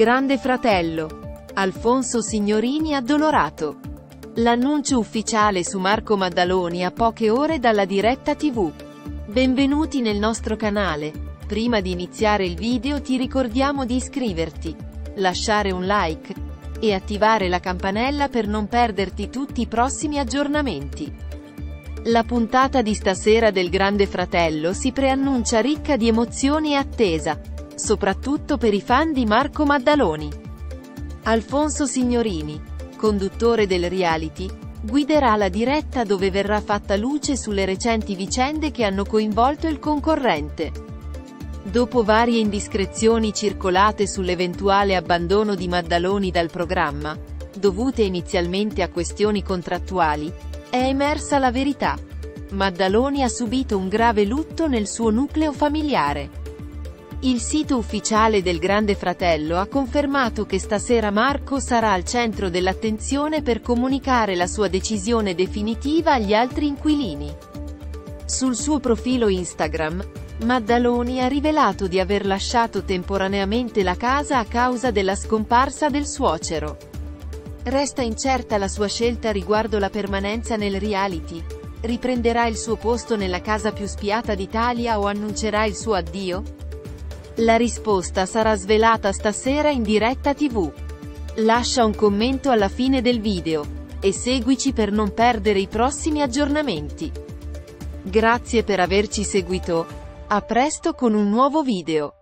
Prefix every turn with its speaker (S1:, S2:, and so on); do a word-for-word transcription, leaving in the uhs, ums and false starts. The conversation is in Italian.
S1: Grande Fratello. Alfonso Signorini addolorato. L'annuncio ufficiale su Marco Maddaloni a poche ore dalla diretta tivù. Benvenuti nel nostro canale. Prima di iniziare il video ti ricordiamo di iscriverti, lasciare un like e attivare la campanella per non perderti tutti i prossimi aggiornamenti. La puntata di stasera del Grande Fratello si preannuncia ricca di emozioni e attesa, soprattutto per i fan di Marco Maddaloni. Alfonso Signorini, conduttore del reality, guiderà la diretta dove verrà fatta luce sulle recenti vicende che hanno coinvolto il concorrente. Dopo varie indiscrezioni circolate sull'eventuale abbandono di Maddaloni dal programma, dovute inizialmente a questioni contrattuali, è emersa la verità. Maddaloni ha subito un grave lutto nel suo nucleo familiare. Il sito ufficiale del Grande Fratello ha confermato che stasera Marco sarà al centro dell'attenzione per comunicare la sua decisione definitiva agli altri inquilini. Sul suo profilo Instagram, Maddaloni ha rivelato di aver lasciato temporaneamente la casa a causa della scomparsa del suocero. Resta incerta la sua scelta riguardo la permanenza nel reality. Riprenderà il suo posto nella casa più spiata d'Italia o annuncerà il suo addio? La risposta sarà svelata stasera in diretta tivù. Lascia un commento alla fine del video e seguici per non perdere i prossimi aggiornamenti. Grazie per averci seguito. A presto con un nuovo video.